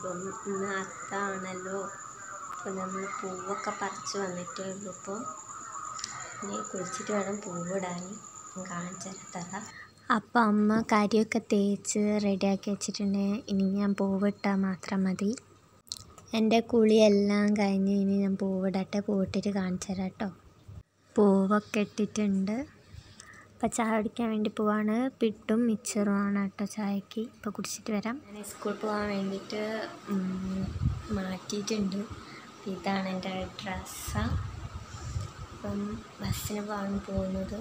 അപ്പം ഇന്ന് അത്താണല്ലോ. അപ്പോൾ നമ്മൾ പൂവൊക്കെ പറിച്ച് വന്നിട്ടേ ഉള്ളൂ. ഇപ്പോൾ ഇനി കുളിച്ചിട്ട് വേണം പൂവിടാൻ. കാണിച്ചു തരാം. അപ്പം അമ്മ കരിയൊക്കെ തേച്ച് റെഡിയാക്കി വെച്ചിട്ടുണ്ട്. ഇനി ഞാൻ പൂവിട്ടാൽ മാത്രം മതി. എൻ്റെ കുളിയെല്ലാം കഴിഞ്ഞ് ഇനി ഞാൻ പൂവിടട്ടെ. പൂവിട്ടിട്ട് കാണിച്ചു തരാം കേട്ടോ. പൂവൊക്കെ ഇട്ടിട്ടുണ്ട്. അപ്പോൾ ചായ കുടിക്കാൻ വേണ്ടി പോവാണ്. പിട്ടും മിച്ചറുമാണ് കേട്ടോ ചായക്ക്. ഇപ്പോൾ കുടിച്ചിട്ട് വരാം. ഞാൻ സ്കൂളിൽ പോകാൻ വേണ്ടിയിട്ട് മാറ്റിയിട്ടുണ്ട്. ഇതാണ് എൻ്റെ ഡ്രസ്സ്. അപ്പം ബസ്സിന് പോകാൻ പോകുന്നത്.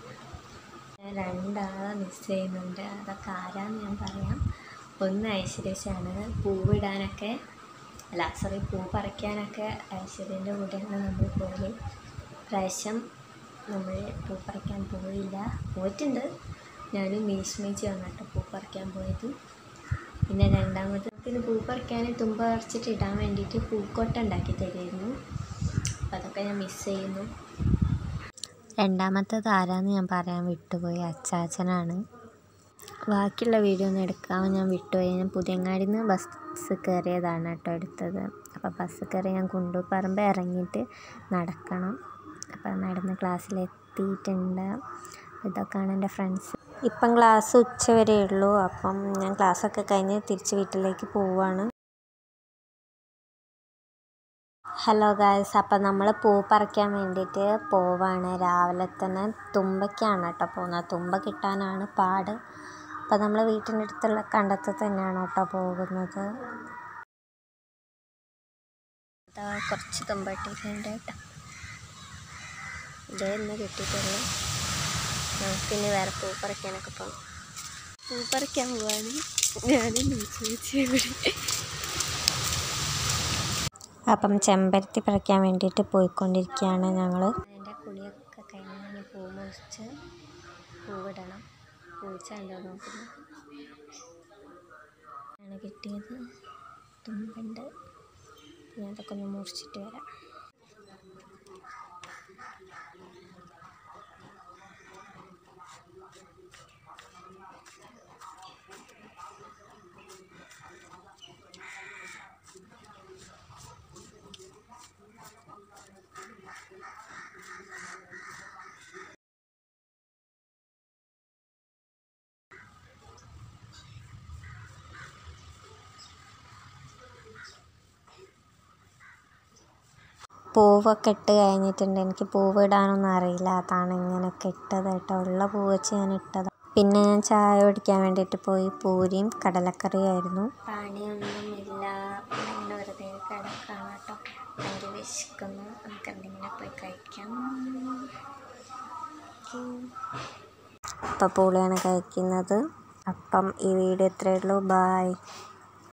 രണ്ടാളെ മിസ് ചെയ്യുന്നുണ്ട്. അതൊക്കെ ആരാന്ന് ഞാൻ പറയാം. ഒന്ന് ഐശ്വര്യാണ്. പൂവിടാനൊക്കെ പൂ പറിക്കാനൊക്കെ ഐശ്വര്യൻ്റെ കൂടെയാണ് നമ്മൾ പോയി. പ്രാവശ്യം നമ്മൾ പൂ പറിക്കാൻ പോയിട്ടുണ്ട്. ഞാനും മീശമേച്ചി വന്നിട്ട് പൂ പറിക്കാൻ പോയത്. പിന്നെ രണ്ടാമത് പിന്നെ പൂ പറിക്കാൻ തുമ്പ പറിച്ചിട്ട് ഇടാൻ വേണ്ടിയിട്ട് പൂക്കോട്ട ഉണ്ടാക്കി തരുമായിരുന്നു. അപ്പം അതൊക്കെ ഞാൻ മിസ് ചെയ്യുന്നു. രണ്ടാമത്തേത് ആരാന്ന് ഞാൻ പറയാൻ വിട്ടുപോയി. അച്ചാച്ചനാണ്. ബാക്കിയുള്ള വീഡിയോ ഒന്നും എടുക്കാൻ ഞാൻ വിട്ടുപോയി. ഞാൻ പുതിയങ്ങാടിയിൽ നിന്ന് ബസ് കയറിയതാണ് കേട്ടോ എടുത്തത്. അപ്പോൾ ബസ് കയറി ഞാൻ കുണ്ടൂപ്പറമ്പ് ഇറങ്ങിയിട്ട് നടക്കണം. അപ്പോൾ നടന്ന് ക്ലാസ്സിലെത്തിയിട്ടുണ്ട്. ഇതൊക്കെയാണ് എൻ്റെ ഫ്രണ്ട്സ്. ഇപ്പം ക്ലാസ് ഉച്ച വരെ ഉള്ളൂ. അപ്പം ഞാൻ ക്ലാസ്സൊക്കെ കഴിഞ്ഞ് തിരിച്ച് വീട്ടിലേക്ക് പോവുകയാണ്. ഹലോ ഗായ്സ്, അപ്പം നമ്മൾ പൂ പറിക്കാൻ വേണ്ടിയിട്ട് പോവാണ്. രാവിലെ തന്നെ തുമ്പയ്ക്കാണ് കേട്ടോ പോകുന്നത്. തുമ്പ കിട്ടാനാണ് പാട്. അപ്പം നമ്മൾ വീട്ടിൻ്റെ അടുത്തുള്ള കണ്ടത്തിൽ തന്നെയാണ് കേട്ടോ പോകുന്നത്. കുറച്ച് തുമ്പ ഇട്ടിട്ടുണ്ട് കേട്ടോ. ഇതേ ഇന്ന് കിട്ടിയിട്ടുള്ളൂ. നമുക്കിനി വേറെ പൂ പറിക്കാനൊക്കെ പോകാം. പൂ പറിക്കാൻ പോവാണ് ഞാനും ചേച്ചി കൂടി. അപ്പം ചെമ്പരത്തി പറിക്കാൻ വേണ്ടിയിട്ട് പോയിക്കൊണ്ടിരിക്കുകയാണ് ഞങ്ങൾ. എൻ്റെ കുളിയൊക്കെ കഴിഞ്ഞ് പൂ മുറിച്ച് പൂവിടണം. പൂച്ചല്ലോ നോക്കുന്നു. ആണ് കിട്ടിയത്. തുമ്പുണ്ട്. ഞാൻ അതൊക്കെ ഒന്ന് മുറിച്ചിട്ട് വരാം. പൂവൊക്കെ ഇട്ട് കഴിഞ്ഞിട്ടുണ്ട്. എനിക്ക് പൂവ് ഇടാനൊന്നും അറിയില്ല. അതാണ് ഇങ്ങനെയൊക്കെ ഇട്ടത് കേട്ടോ. ഉള്ള പൂ വെച്ച് ഞാൻ ഇട്ടത്. പിന്നെ ഞാൻ ചായ കുടിക്കാൻ വേണ്ടിയിട്ട് പോയി. പൂരിയും കടലക്കറിയായിരുന്നു. പണിയൊന്നുമില്ല. അങ്ങനെ വെറുതെ കിടക്കാണ് കേട്ടോ. ഭയങ്കര വിശക്കുന്നു. നമുക്ക് എന്തെങ്കിലും പോയി കഴിക്കാം. അപ്പോൾ പൂളിയാണ് കഴിക്കുന്നത്. അപ്പം ഈ വീഡിയോ ഇത്രയേ ഉള്ളൂ. ബായ്.